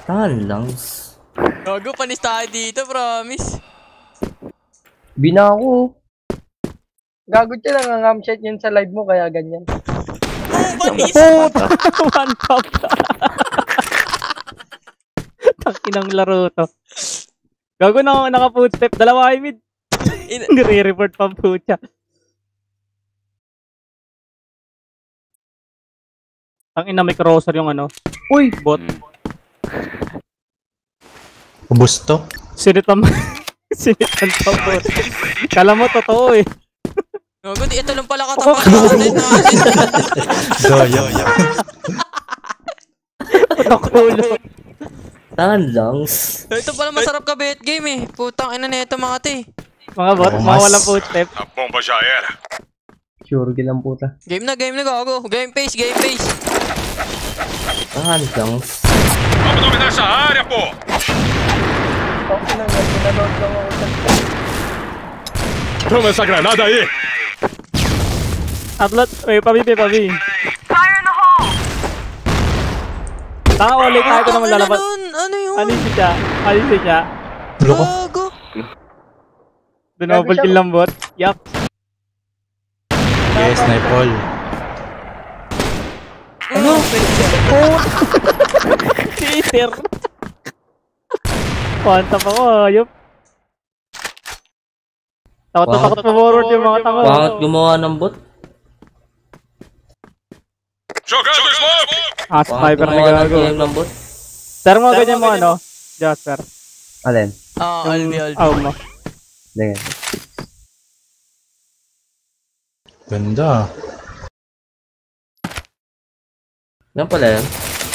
Lang. Gago, panis tayo dito, promise. Bina ako. Gago siya lang ang shot yun sa live mo, kaya ganyan. Panis! One top. Takinang laro to. Gago na naka-footstep. Dalawa ay mid. Nire-report pa pucha. Ang ina may crosser yung ano. Uy! Bot. Ubus to? Sinitam. Sinitan pa bot. Kala mo totoo eh. Gago, ito lang pala katapat natin. Doyo. Patakulo. Lang. Ito pala masarap ka bet game eh. Putang ina nito mga te. Mga bot, mga walang footstep. A bomba já era. Sure, gilang puta. Game na gago. Game pace. Lang. Vamos dominar essa área, pô! Tapos na nga, pinanood lang ako sa... Toma essa granada aí! Atlat, pabi. Fire in the hole! Tanga ulit tayo ko naman lalabas. Ano yun? Alisin siya. Loko. Gago. Doon ako pag kilambot. Yup. Yes, snipe all. Ano? Cheater. Panta pa ko, ayop. Takot pa forward yung mga tanga. Bakit gumawa ng bot? Jogando smoke! Sniper na Gumawa ng gago. game ng bot? Pero mga ganyan mo ano, Jasper. Alin? Albi. Mo. Ganyan. Ganda. Yan pala yan.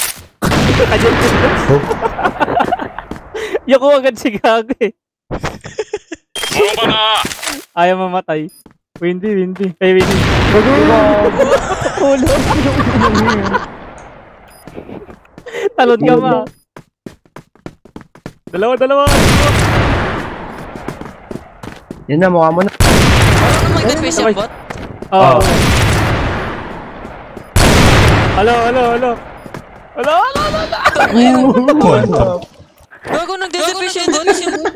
Yoko agad si gago eh. Bomba na! Ayaw mamatay. Windy. Ay, windy. Ulo. Talon ka ba? Dalawa. Yun na, mukha mo na. Ano naman good face yung bot? Oo. Hello. One top. Gago, nagde-defuse yung bot.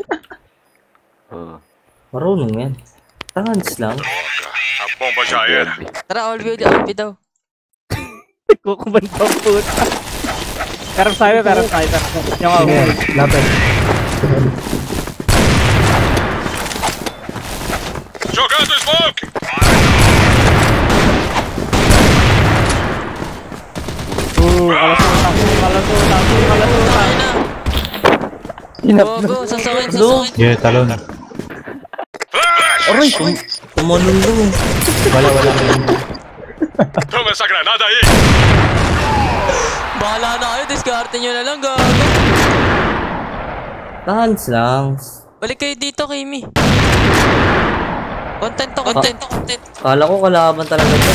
Marunong yan. Lang. A bomba já era. Tara, Albi daw. Kukuban pa puta. Pero sa'yo. Yung ako. Lapit. Jogando smoke! Ayun na. Gago, sasawin. Yeah, talon. Flash! Aray! Kumanon lang. Wala. Toma essa granada aí! Bahala na kayo, diskarte nyo na lang, gago. Lang. Balik kayo dito, Kimi. Content to. Kala ko kalaban talaga ito.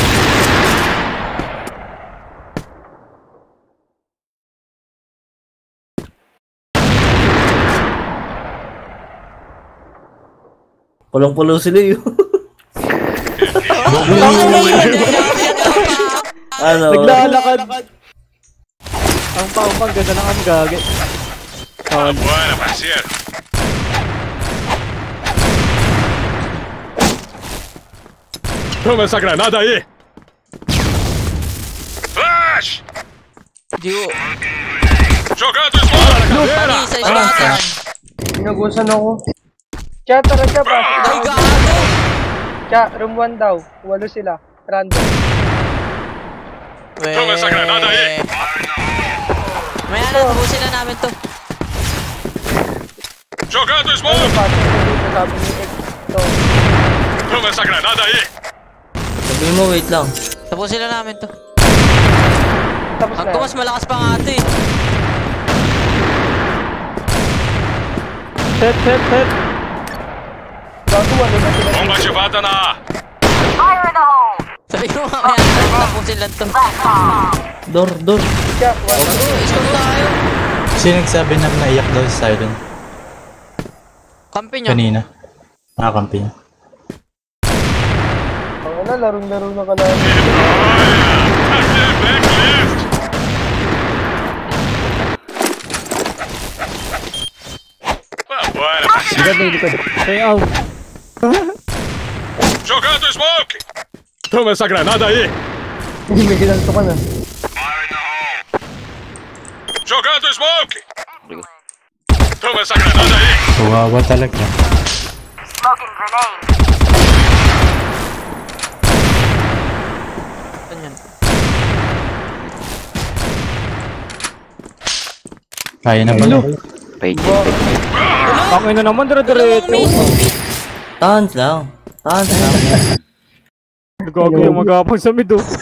Pulong-pulo sila yun. Ano? Naglalakad. Ang pang ganda ng amgage. Buena, parceiro! Toma essa granada aí! Flash! Jogando smoke! Isa shotgun. Pinagusan ako. Chat, tara siya pa. Ay, gago! Chat, room 1 daw. 8 sila. Random. Toma essa granada aí! Maya na, tapusin na namin to. Jogando Ano smoke! pa? Sabi ni X. So, Toma essa granada aí! Sabi mo, wait lang. Tapusin na namin to. tapos na. Mas malakas pa nga ito eh. Set. Bago ano na sila. Bomba ativada na A! Fire in the hole! Sabi ko mamaya, tapusin lang to. Door. Chat, 1. Stop tayo. Sino nagsabi na naiyak daw si Siren? Kampi niya. Kanina. Nakakampi niya. Ang na, larong-laro na ka lang. likod. Sayaw. Jogando smoke! Toma essa granada aí! Hindi, may ginanto ka na. Jogando smoke! Toma essa granada aí! Kawawa talaga. Smoking grenade. Ganyan. Kaya na pala. Bakit na naman, dire-diretso. Tans lang. Tans lang. Gago yung magapang sa mid, oh.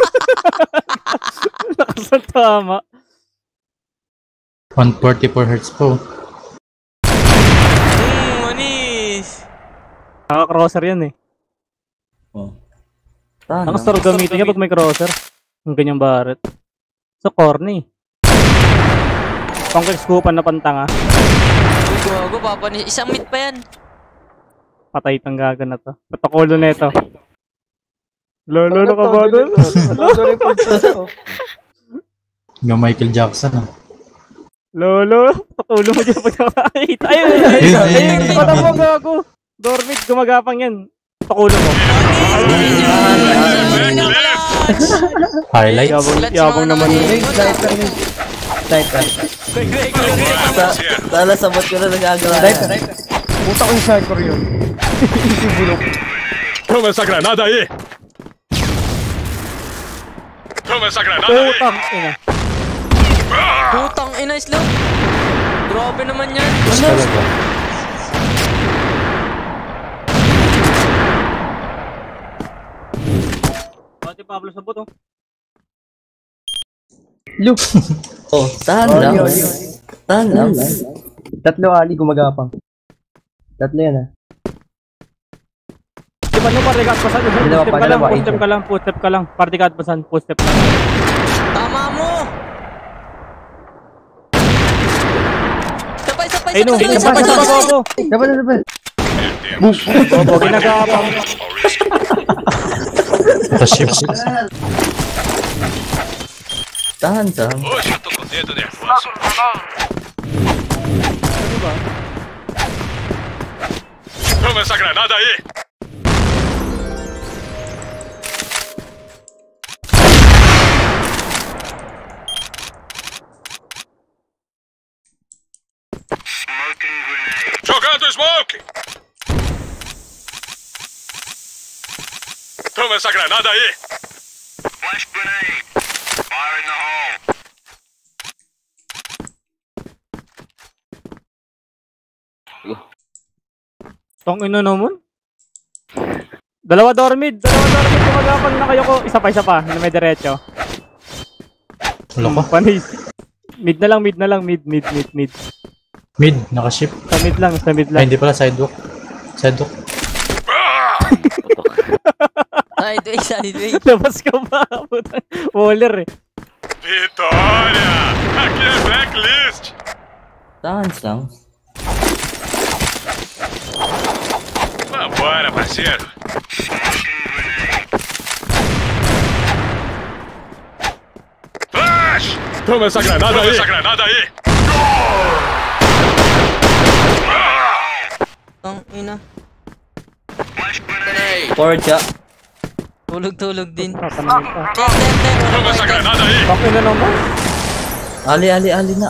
Lakas ang tama. 144 hertz po. Manis! Naka-crosser yan eh. Oh. Tans Ang lang. star gamitin niya pag may crosser. Ang ganyang Barret. So, corny. Pang-scoop na pantanga. Uy, gago, papanis. Isang mid pa yan. Patay itong gaga na to. Patakulo na ito. Lolo ka ba doon? Yung Michael Jackson ah. Lolo, patulo mo dyan pagkakakita. Ayun, Yun. pata mo gago. Dormit, gumagapang yan. Patulo mo. Highlights. Yabang naman yun. Sniper. Sana sabot ko na nagagawa. Puta ko yung sniper yun. Toma essa granada aí! Toma essa granada aí! Putang ina. Putang ina, slow. Grabe naman yan. Talaga. Pati Pablo sa buto. Look. Oh, tahan lang. Tahan lang. Tatlo ali gumagapang. Tatlo yan ah. Di ba nyo partikat pasan? Footstep ka lang. Partikat pasan, footstep ka lang. Tama mo! Sabay! Ay no, sabay. Dapat. Bobo, ginagapang. Sa ship. Tahan lang. Hoje eu tô com o dedo nervoso. Smoking grenade. Toma essa granada aí! Jogando smoke! Toma essa granada aí! Flash grenade! Fire in the hole! Tong ino naman. Dalawa dormid gumagapang na kayo ko. Isa pa, na may diretso. Wala ko. Panis. Mid na lang, mid. Mid, nakaship. Sa mid lang. Ay, hindi pala sidewalk. Sidewalk. Sideway. Labas ka ba? Putang Waller eh. Vitória! Aqui é Blacklist! Tahan lang. Vambora, parceiro! Flash! Toma essa granada aí! Ang ina. Forward siya. Tulog din. Tatanungin ka. Toma essa granada aí! Bakit na naman? Ali na.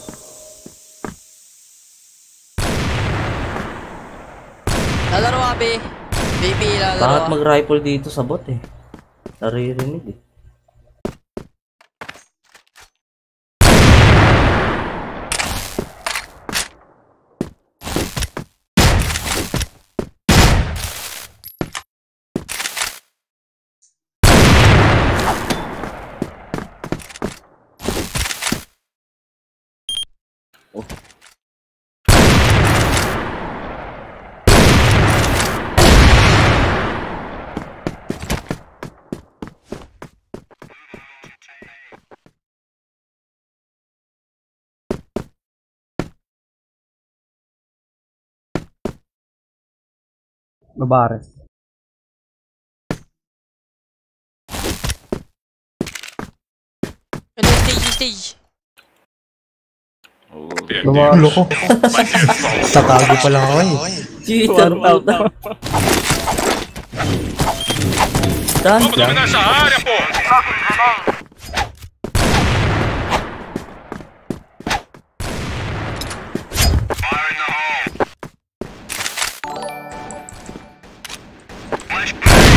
Lalaro ka, be. Baby, Bakit lalaro ka. mag-rifle dito sa bot eh? Naririnig eh. Mabares. Ano yung stage? Lumakas. Loko. Tatago pa lang ako eh. Cheater puta. Tahan Vamos lang. dominar essa área, porra! Smoking grenade. Fire in the hole! Flash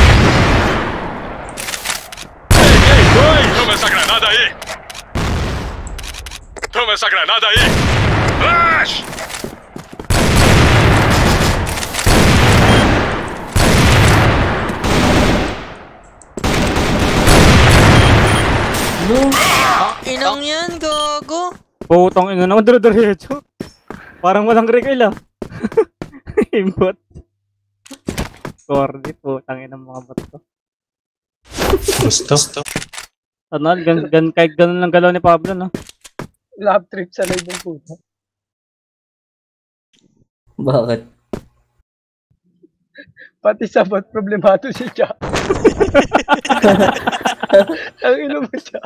grenade! Toma essa granada aí! Toma essa granada aí! Flash! Inang yan, gago. Putang ina naman, dire-diretso. Parang walang regel ah. Imbot. Cordy, putang ina mga bot to. Gusto. Ano, kahit ganun lang galaw ni Pablo, no? Lap trip sa live ng puta. Bakit? Pati sa bot, problemato si Cha. Ang ino mo siya.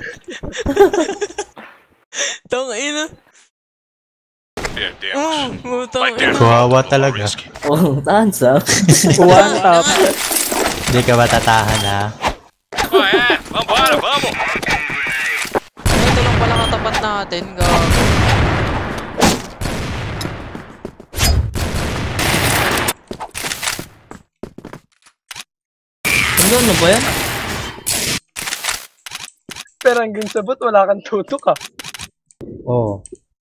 Tang ina. Perdemos. Putang Vai ter ina. Kawawa talaga. Oh, tahan lang. One tap. Hindi ka matatahan ha. Qual é? Vambora, vamos! Ito lang pala katapat natin, gago. Ano ba yan? Pero hanggang sa bot, wala kang tutok ah. Oh.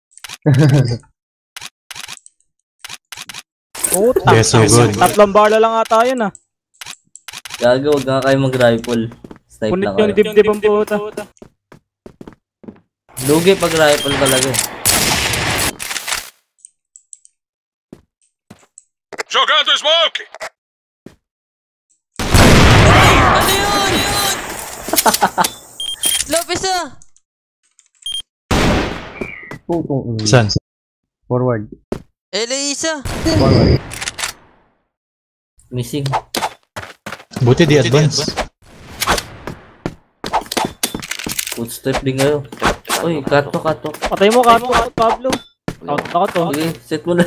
Putang. Yes, so good. Tatlong bala lang ata yun ah. Gago, wag nga kayo mag-rifle. Snipe Punit na yung kayo. dibdib ang puta. Lugi pag rifle talaga. Jogando smoke! Ano yun? Lopez ah! Saan? Forward. Elisa! Forward. Missing. Buti di advance. Footstep din kayo. Uy, kato. Patay mo, Kato, Pablo. Out ako to. Okay, set mo na.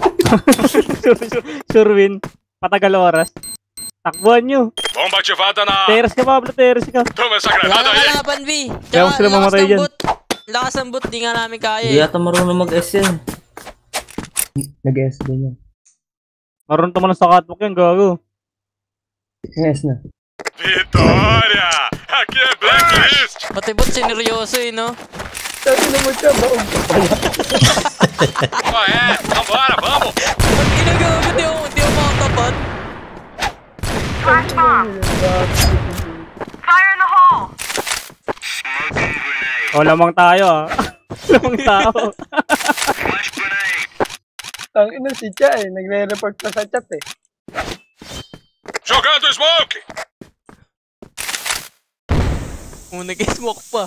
Sure win. Patagal oras. Takbuhan nyo. Bomba ativada na... Teres ka, Pablo, teres ka. Toma essa Wala granada aí! kalaban, B. Kaya ko sila mamatay dyan. Lakas ng boot, di nga namin kaya Hindi eh. yata marunong mag-S yan. Nag-S din yan. Marunong mo na sa catwalk yan, gago. Yes na. Vitória! Aqui é Blacklist! Pati boot, sineryoso eh, no? Sabi naman siya, baog ka pala. Qual é? Vambora, vamos! Pag ginagawa, di ako makatapat. Flash bomb. Fire in the hole. O, lamang tayo ah. Lamang tao. Flash grenade! Ang ina si Cha eh, nagre-report pa sa chat eh. Jogando smoke! Nag-smoke pa.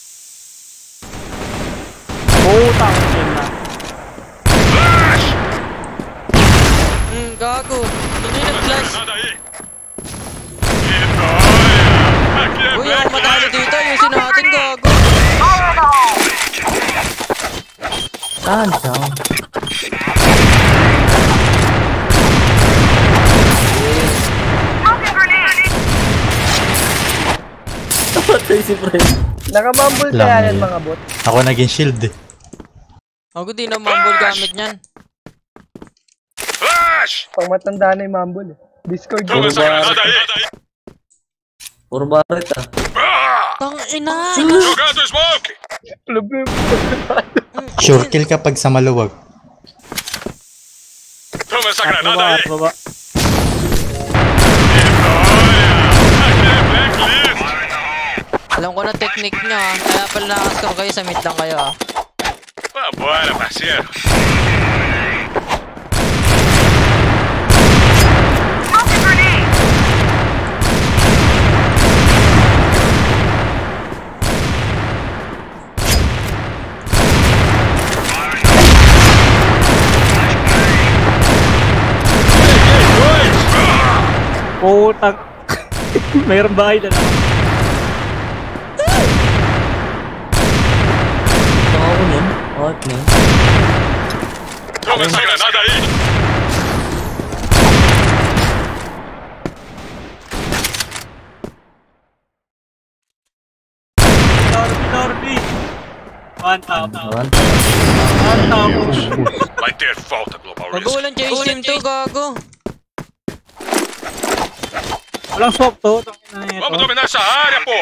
Putang ina. Flash! Gago. Ano yung nag-flash? Granada aí! Vitória! Aqui é Uy, ako matalo Blacklist! dito. Ayusin natin, gago. Fire in the hole. Tahan lang. Smoking grenade. Patay si Fred. Nakamambol Lang kaya yan yun. mga bot. Ako naging shield eh. Ako di na mambol gamit niyan. Flash! Pang matanda na yung mambol eh. Discord Toma group. essa granada aí! Puro baret ah. Tang ina. Jogando smoke! Sure kill kapag sa maluwag. Toma essa Baba, granada aí! baba. Vitória! Aqui é Blacklist! Alam ko na technique niya ah. Kaya pala nakascore kayo sa mid lang kayo ah. Vambora, parceiro! Smoking grenade. Putang. Mayroong bahay na lang. Ito ako nun. Ay, Partner. Toma essa granada aí! Norby! One tap. One. One tap. Vai ter falta, Global Gago, Risk. walang chase team to, gago. Walang smoke to. Tangina na Vamos ito. dominar essa área, pô!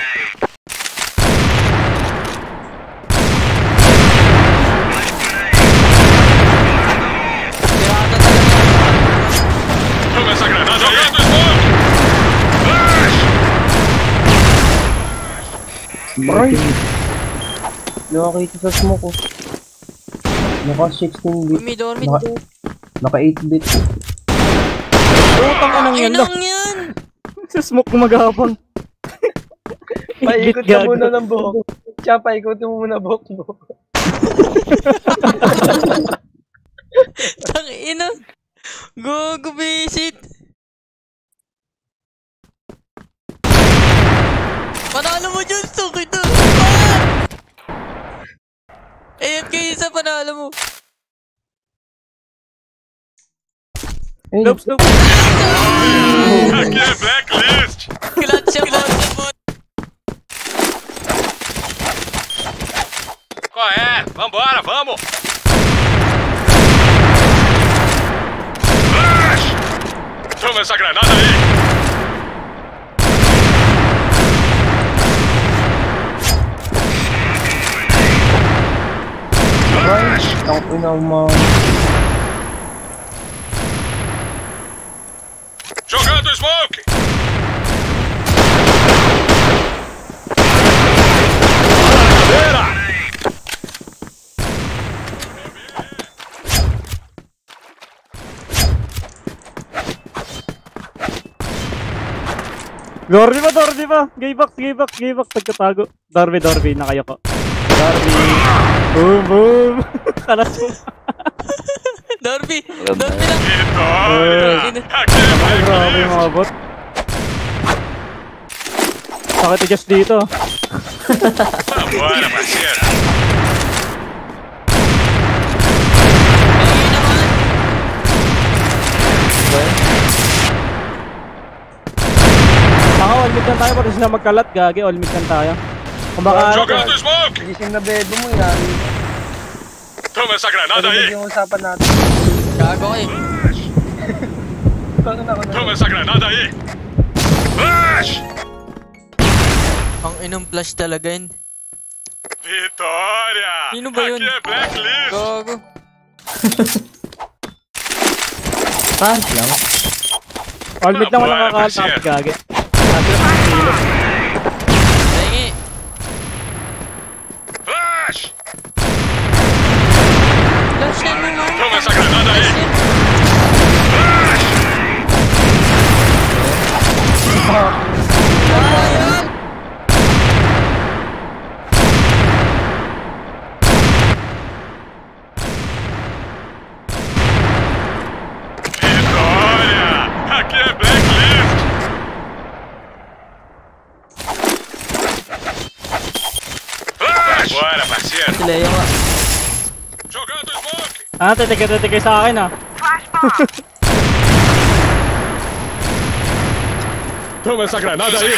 Tirada talaga. Toma essa granada jogando smoke! Flash! Bray! Nakakita sa smoke ko. Naka 16 bit. Mid or mid. Naka 8 bit. Putang inang yan lang. Inang yan! Sa smoke gumagapang. Paikot ka muna ng buhok. Siya, paikot mo muna buhok mo. Tang ina. Gago, visit. Panalo mo dyan, sakit na. Ayan kayo isa, panalo mo. Loops, loops. Aqui é Blacklist! Clutch siya, bot. Qual é? Vambora, vamos! Flash! Toma essa granada aí! Flash! Ang ina mo. Jogando smoke! Bandeira! Dorby pa, Dorby pa. Gay box, gay box, gay box. Pagkatago. Dorby, Dorby. Nakayo ko. Dorby. Boom, boom. Kalas mo. Dorby. Dorby lang. Vitória! Aqui é Ay, grabe yung mga bot. Sakit i-just dito. Vambora, parceiro! Ayun naman. Saka all mid lang tayo. Pati sila magkalat. Gagi, all mid lang tayo. Kung baka Jogando smoke! Gising na bebo mo yan. Toma essa granada Parinig aí! yung usapan natin. Gago eh. Bakit ako na? Toma essa granada aí! Flash! Ang inang flash talaga yun. Vitória! Sino ba yun? Aqui é Blacklist! Gago. Pass lang. all mid lang walang kakal. Gagi. Tingi. Flash! Flash na naman. Toma essa granada aí! Flash yan. Flash! Ayan. Vitória! Aqui é Blacklist! Flash! Bora, parceiro! Si Leo nga. Jogando smoke! Ah, titikay sa akin ah. Flash bomb. Toma essa granada aí!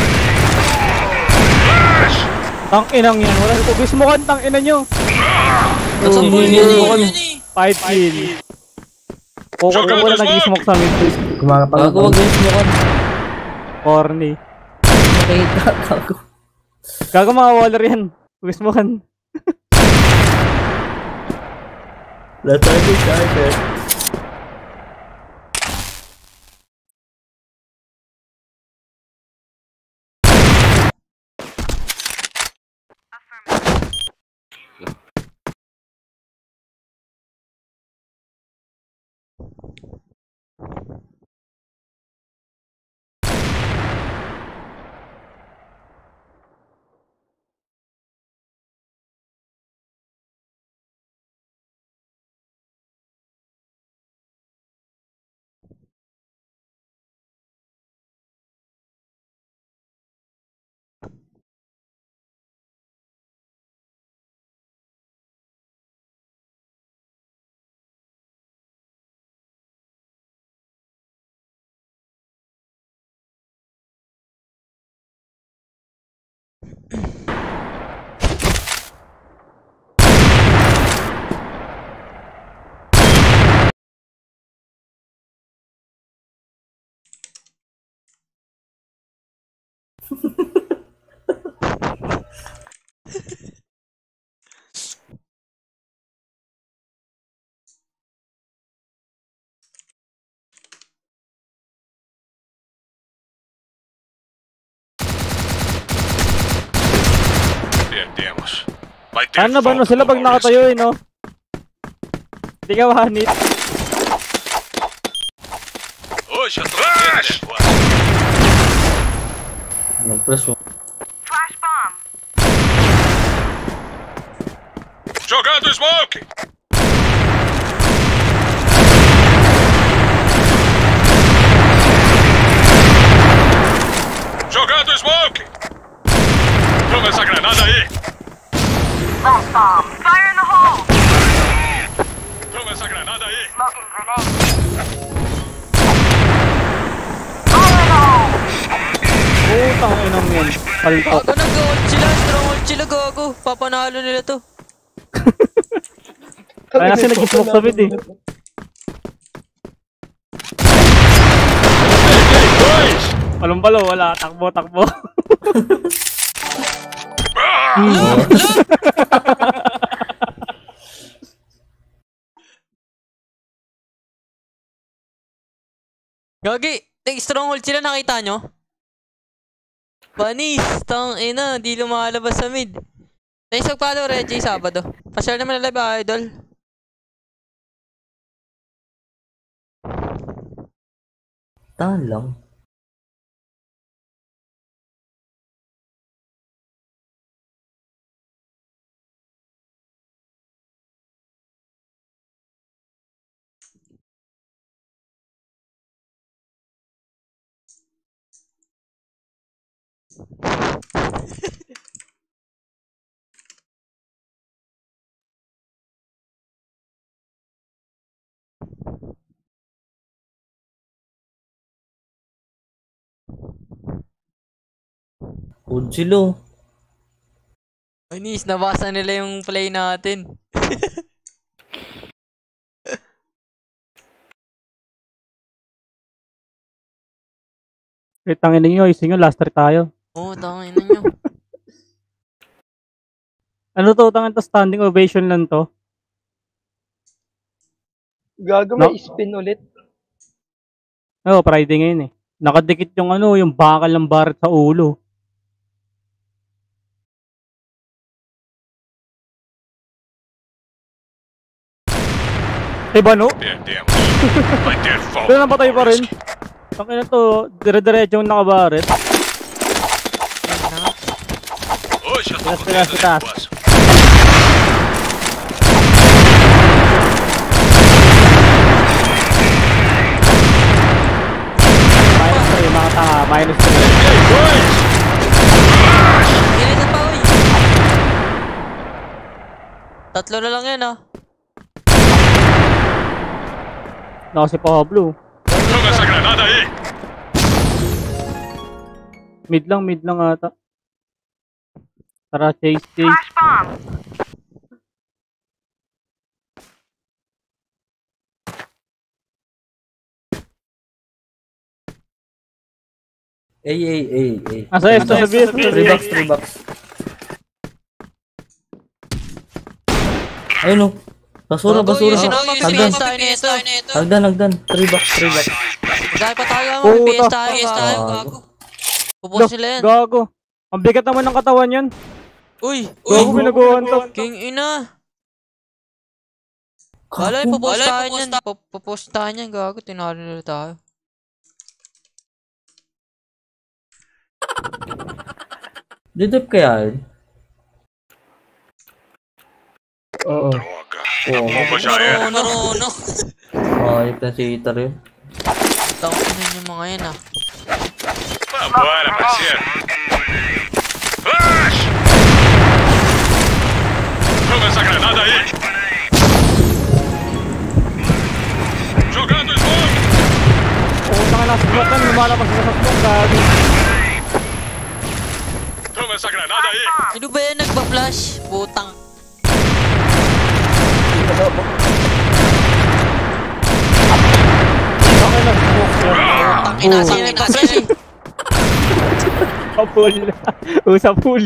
Flash! Tang inang yan. Wala ko. Gusto mo kan tang ina nyo. Nasa Oh, buhay hindi yun mo eh. kami. Yun eh. 5 kill. Koko ko wala nag-smoke sa mid. Kumakapagal Gago, wag yung smoke. Corny. Nakita, gago. Gago mga waller yan. Gusto mo kan. Latagay sa akin. Perdemos. Vai ter Ano ba no foco sila do pag Maurício. nakatayo no? Hindi ka mahanit. Hoje eu tô nervoso. Nag-press mo. Flash bomb. Jogando smoke. Jogando smoke. Toma essa granada aí. Flash bomb. Fire in the hole. Toma essa granada aí. Smoking grenade. Fire in the hole. Putang inang yan. Paltok. Gago, nag-ult sila. Stronghold sila, gago. Papanalo nila to. Kaya kasi nag-smoke sa mid eh. Palong-palo, wala. Takbo, takbo. Gagi, stronghold sila, nakita nyo? Banis, tang ina, di lumalabas sa mid. Thanks for follow, Reggie, Sabado. Pa-share naman na live, idol. Tahan lang. Good sila. Banis, nabasa nila yung play natin. Tangin ninyo, ising nyo, last try tayo. Oo, tangin na nyo. Ano to, tangin to, standing ovation lang to. Gago, No? may spin ulit. Oo, Friday ngayon eh. Nakadikit yung ano, yung bakal ng baret sa ulo. Diba no? Perdemos. Vai ter foco. Pero do napatay pa rin. Maurício. Tangin na to, dire-diretso yung nakabaret. Hoje eu tô Tiras, com tiras, medo tiras. nervoso. Minus 3, mga tanga, minus 3. Ginisa pa, uy. Tatlo na lang yan, ah. Naka si Pablo. Toma essa granada aí. Mid lang ata. Tara, chase. Flash bomb. Ay. Asa esto, sa BS, 3 box. Ayun o. Basura. Hagdan. Hagdan. 3 box. Dahil pa tayo, Puta. may PS tayo, gago. Pupos sila yan. Gago. Ang bigat naman ng katawan yan. Uy, Gago, pinagawan to. King ina. Wala, pupustahan yan. Pupustahan yan, gago. Tinalo nila tayo. Didip kaya yun? Oo. Droga. Oo. Bomba já era. Naruno. Ayop na si Itar yun. Tangin yung mga yan, ah. Vambora, parceiro. Flash! Toma essa granada aí. Jogando smoke. Puta ka na, smoke kan, lumalabas ka sa smoke, gago. Toma essa granada aí. Ano ba yan? Nagpa-flash? Putang. Puta ka na, smoke yan. Tangina, sangin kasi. Usapul. Usapul.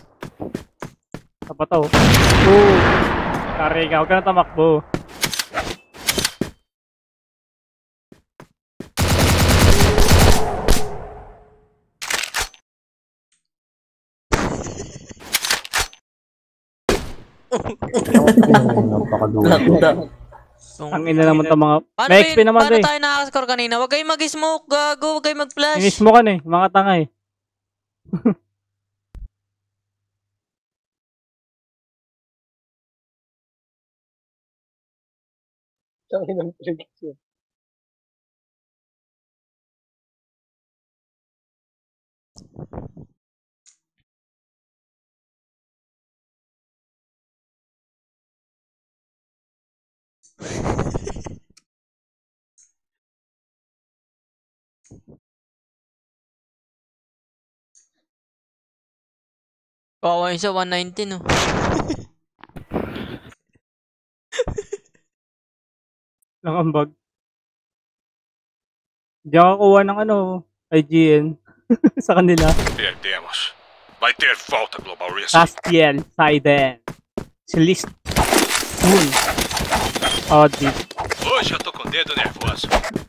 Apa to? Kare ka, huwag ka na tamakbo. Lakda. Ang ina naman to mga... Paano May XP naman to paano eh. tayo nakakascore kanina? Huwag kayong mag-smoke, gago. Huwag kayong mag-flash. Inis mo ka na eh, mga tanga eh. Tangin ng prediction. Kawawa yun sa 119, oh. Nakambag. Hindi ako kuha ng ano, IGN sa kanila. Perdemos. Vai ter volta, Global Risk. Castiel, Saiden, Celist, Moon, Audi. Hoje eu tô com o dedo nervoso.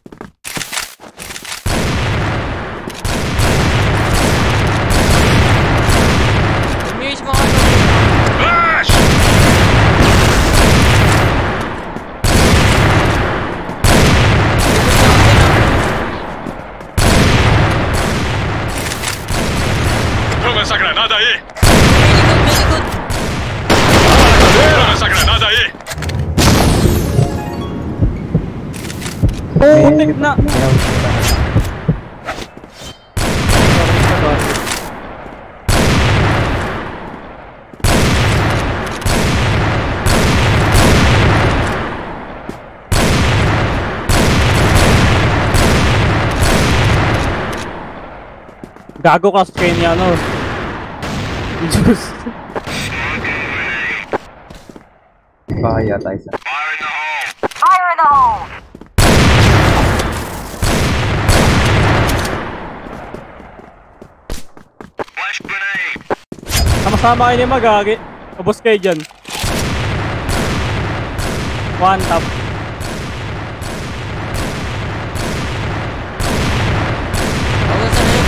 Mismo ano. Flash! Toma essa granada aí! Melikot. Toma essa granada aí! Putik na! Gago ka sa niya, ano? Diyos. Bahaya tayo sa... Fire in the hole! Flash grenade! Sama-sama kayo ni Magagi. Ubus kayo dyan. One tap. Bawasan na yun.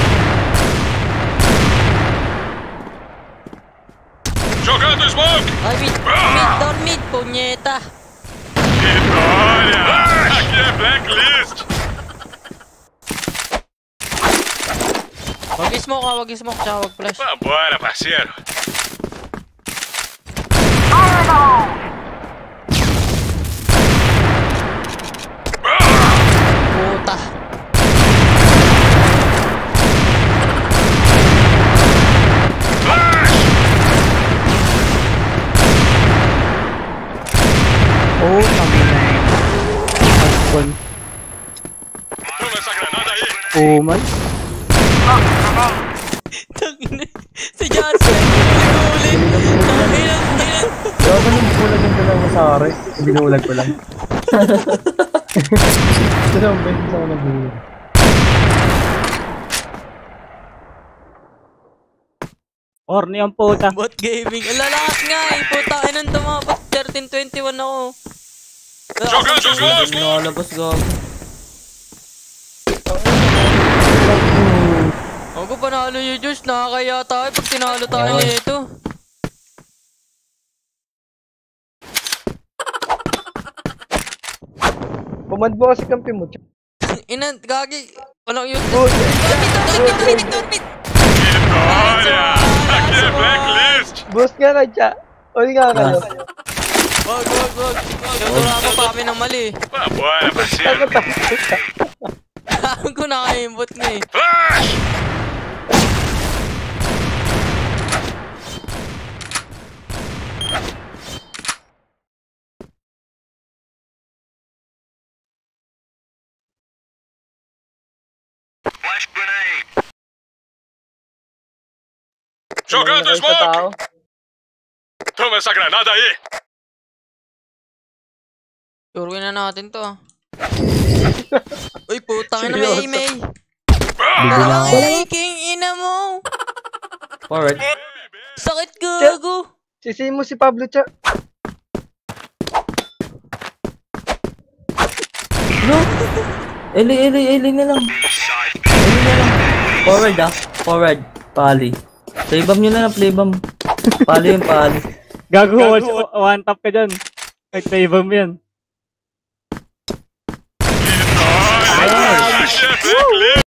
Jogando smoke! Ay, mid, punyeta. Vitória! Aqui é Blacklist! Wag i-smoke, tsaka wag flash. Vambora, parceiro! Fire in the hole! Puta. Flash! Oh, kami na yun. Toma essa granada aí! Oh man. Tangina. Si Johnson. Ulit. Tangina. Gawa nung bulag yung dalang masari. Binulag ko lang. Ito lang, beses ako nabulag. Orny ang puta. Bot gaming. Alalakas nga eh. Puta, inan tumabot. 1321 ako. Jogando smoke! Nakalabas gago. Ako panalo yung Diyos. Nakakaya tayo pag tinalo tayo nito. Command mo kasi kampi mo. Inan, gagi. Walang yun. Oh, Dormit. Vitória! Aqui é Blacklist! boost nga na, Cha. Uli nga kayo. Wag. Tutulungan mo pa kami ng mali. Vambora, parceiro! Ako nakaimbot nga eh. Flash! Flash grenade! Jogando Sa tao. smoke! Toma essa granada aí! Turuin na natin to ah. Uy, putang ina Seryoso? may. Ah! Walang king ina mo. Forward. Sakit gago. Sisihin mo si Pablo, Cha. No! Eli na lang. Eli na lang. Forward Forward. Pali. Playbomb nyo na lang, playbomb. Pali yung pali. Gago, one tap ka dyan. Nag-play-bomb yan. Nice.